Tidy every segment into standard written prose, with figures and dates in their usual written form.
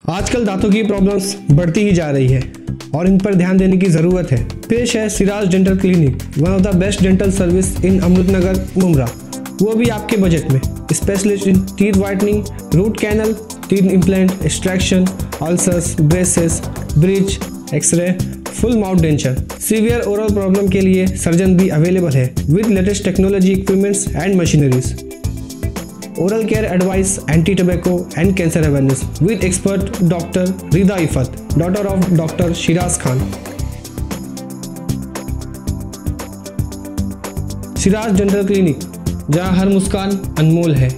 आजकल दांतों की प्रॉब्लम्स बढ़ती ही जा रही है और इन पर ध्यान देने की ज़रूरत है। पेश है Siraj dental clinic, one of the best dental service in Amrutnagar Mumbra, वो भी आपके बजट में। Specialist in teeth whitening, root canal, teeth implant, extraction, ulcers, braces, bridge, x-ray, full mouth denture. Severe oral problem के लिए सर्जन भी अवेलेबल है with latest technology equipments and machineries. Oral care advice, anti tobacco and cancer awareness with expert doctor Rida Iffat, daughter of doctor Shiraj Khan. Siraj dental clinic, जहां हर मुस्कान अनमोल है।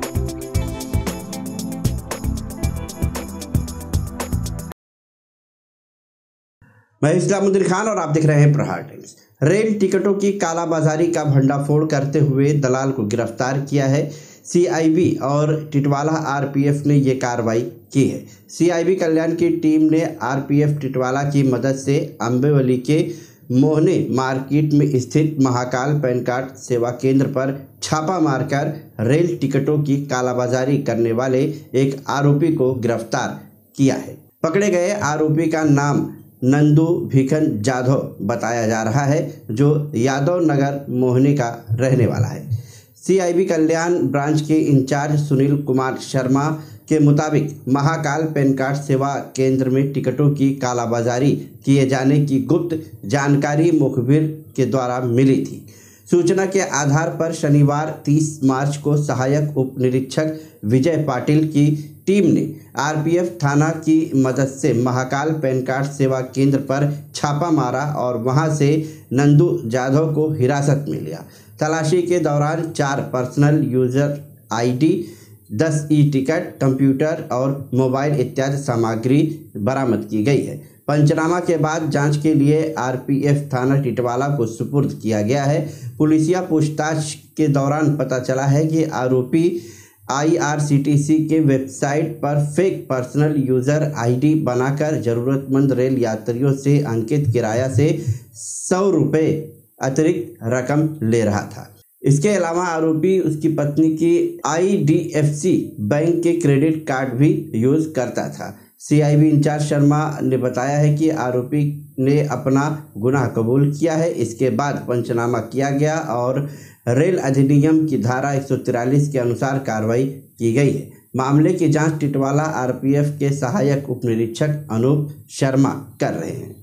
मैं इस्लामुद्दीन खान और आप देख रहे हैं प्रहार टाइम्स। रेल टिकटों की कालाबाजारी का भंडाफोड़ करते हुए दलाल को गिरफ्तार किया है। सीआईबी और टिटवाला आरपीएफ ने ये कार्रवाई की है। सीआईबी कल्याण की टीम ने आरपीएफ टिटवाला की मदद से अम्बेवली के मोहने मार्केट में स्थित महाकाल पैन कार्ड सेवा केंद्र पर छापा मारकर रेल टिकटों की कालाबाजारी करने वाले एक आरोपी को गिरफ्तार किया है। पकड़े गए आरोपी का नाम नंदू भिखन जाधव बताया जा रहा है, जो यादव नगर मोहने का रहने वाला है। सीआईबी कल्याण ब्रांच के इंचार्ज सुनील कुमार शर्मा के मुताबिक महाकाल पैन कार्ड सेवा केंद्र में टिकटों की कालाबाजारी किए जाने की गुप्त जानकारी मुखबिर के द्वारा मिली थी। सूचना के आधार पर शनिवार 30 मार्च को सहायक उप निरीक्षक विजय पाटिल की टीम ने आरपीएफ थाना की मदद से महाकाल पैन कार्ड सेवा केंद्र पर छापा मारा और वहां से नंदू जाधव को हिरासत में लिया। तलाशी के दौरान 4 personal user ID, 10 e ticket, computer और मोबाइल इत्यादि सामग्री बरामद की गई है। पंचनामा के बाद जांच के लिए आरपीएफ थाना टिटवाला को सुपुर्द किया गया है। पुलिसिया पूछताछ के दौरान पता चला है कि आरोपी आईआरसीटीसी के वेबसाइट पर फेक पर्सनल यूजर आईडी बनाकर जरूरतमंद रेल यात्रियों से अंकित किराया से 100 रुपये अतिरिक्त रकम ले रहा था। इसके अलावा आरोपी उसकी पत्नी की आईडीएफसी बैंक के क्रेडिट कार्ड भी यूज करता था। सीआईबी इंचार्ज शर्मा ने बताया है कि आरोपी ने अपना गुनाह कबूल किया है। इसके बाद पंचनामा किया गया और रेल अधिनियम की धारा 143 के अनुसार कार्रवाई की गई है। मामले की जांच टिटवाला आरपीएफ के सहायक उप निरीक्षक अनूप शर्मा कर रहे हैं।